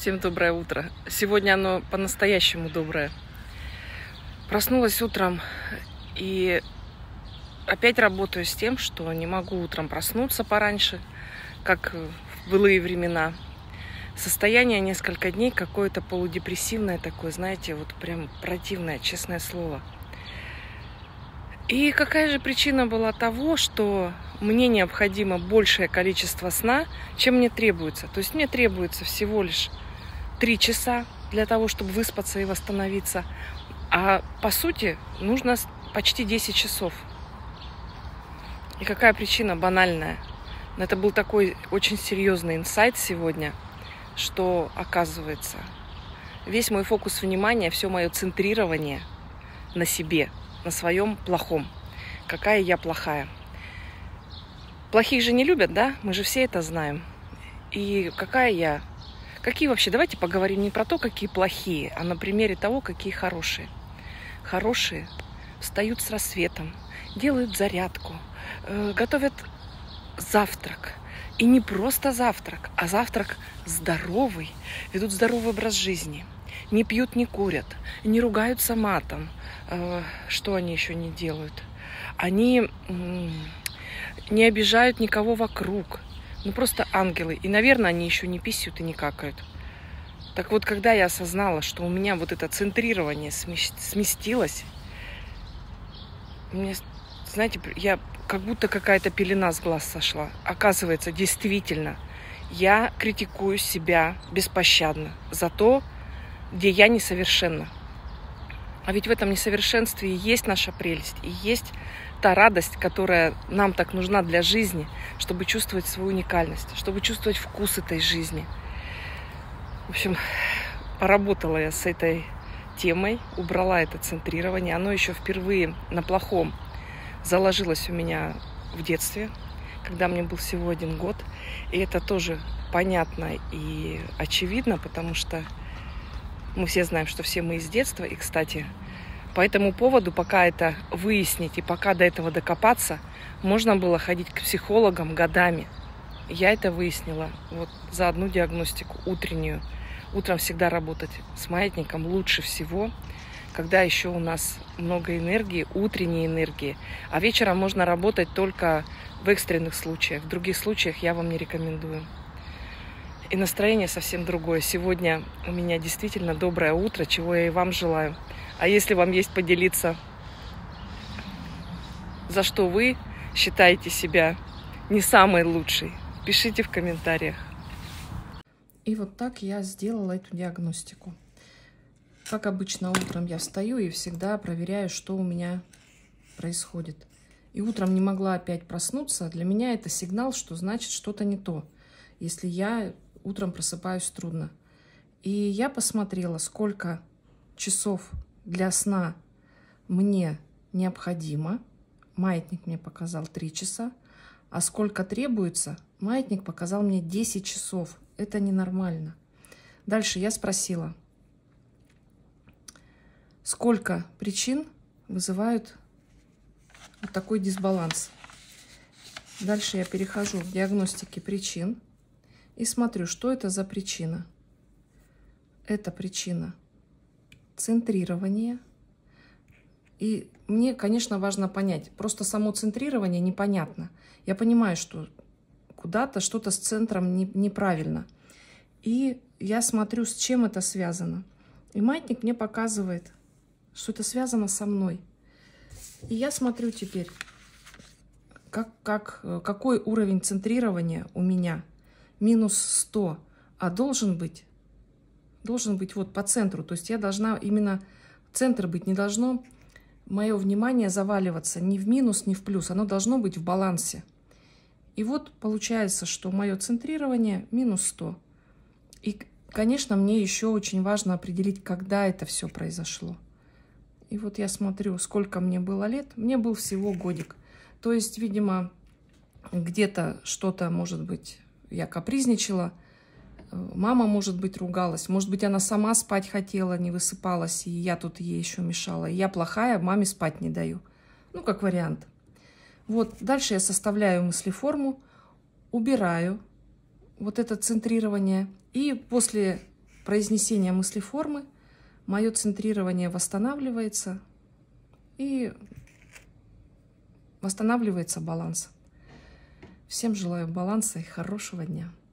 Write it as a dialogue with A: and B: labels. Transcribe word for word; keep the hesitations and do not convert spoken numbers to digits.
A: Всем доброе утро. Сегодня оно по-настоящему доброе. Проснулась утром и опять работаю с тем, что не могу утром проснуться пораньше, как в былые времена. Состояние несколько дней какое-то полудепрессивное такое, знаете, вот прям противное, честное слово. И какая же причина была того, что мне необходимо большее количество сна, чем мне требуется. То есть мне требуется всего лишь три часа для того, чтобы выспаться и восстановиться. А по сути нужно почти десять часов. И какая причина банальная? Но это был такой очень серьезный инсайт сегодня, что оказывается, весь мой фокус внимания, все мое центрирование на себе, на своем плохом. Какая я плохая. Плохих же не любят, да? Мы же все это знаем. И какая я... Какие вообще? Давайте поговорим не про то, какие плохие, а на примере того, какие хорошие. Хорошие встают с рассветом, делают зарядку, э, готовят завтрак. И не просто завтрак, а завтрак здоровый, ведут здоровый образ жизни. Не пьют, не курят, не ругаются матом. Э, что они еще не делают? Они э, не обижают никого вокруг. Ну, просто ангелы. И, наверное, они еще не писают и не какают. Так вот, когда я осознала, что у меня вот это центрирование сместилось, мне, знаете, я как будто какая-то пелена с глаз сошла. Оказывается, действительно, я критикую себя беспощадно за то, где я несовершенна. А ведь в этом несовершенстве и есть наша прелесть, и есть та радость, которая нам так нужна для жизни, чтобы чувствовать свою уникальность, чтобы чувствовать вкус этой жизни. В общем, поработала я с этой темой, убрала это центрирование. Оно еще впервые на плохом заложилось у меня в детстве, когда мне был всего один год. И это тоже понятно и очевидно, потому что мы все знаем, что все мы из детства. И, кстати, по этому поводу, пока это выяснить и пока до этого докопаться, можно было ходить к психологам годами. Я это выяснила вот за одну диагностику утреннюю. Утром всегда работать с маятником лучше всего, когда еще у нас много энергии, утренней энергии. А вечером можно работать только в экстренных случаях. В других случаях я вам не рекомендую. И настроение совсем другое. Сегодня у меня действительно доброе утро, чего я и вам желаю. А если вам есть поделиться, за что вы считаете себя не самой лучшей, пишите в комментариях. И вот так я сделала эту диагностику. Как обычно, утром я встаю и всегда проверяю, что у меня происходит. И утром не могла опять проснуться. Для меня это сигнал, что значит что-то не то, если я утром просыпаюсь трудно. И я посмотрела, сколько часов для сна мне необходимо. Маятник мне показал три часа. А сколько требуется, маятник показал мне десять часов. Это ненормально. Дальше я спросила, сколько причин вызывают вот такой дисбаланс. Дальше я перехожу к диагностике причин и смотрю, что это за причина. Это причина центрирования. И мне, конечно, важно понять. Просто само центрирование непонятно. Я понимаю, что куда-то что-то с центром не, неправильно. И я смотрю, с чем это связано. И маятник мне показывает, что это связано со мной. И я смотрю теперь, как, как, какой уровень центрирования у меня. Минус сто. А должен быть, должен быть вот по центру. То есть я должна именно, центр быть не должно, мое внимание заваливаться ни в минус, ни в плюс. Оно должно быть в балансе. И вот получается, что мое центрирование минус сто. И, конечно, мне еще очень важно определить, когда это все произошло. И вот я смотрю, сколько мне было лет. Мне был всего годик. То есть, видимо, где-то что-то, может быть, я капризничала. Мама, может быть, ругалась. Может быть, она сама спать хотела, не высыпалась, и я тут ей еще мешала. И я плохая, маме спать не даю. Ну, как вариант. Вот, дальше я составляю мыслеформу, убираю вот это центрирование. И после произнесение мыслеформы, мое центрирование восстанавливается и восстанавливается баланс. Всем желаю баланса и хорошего дня.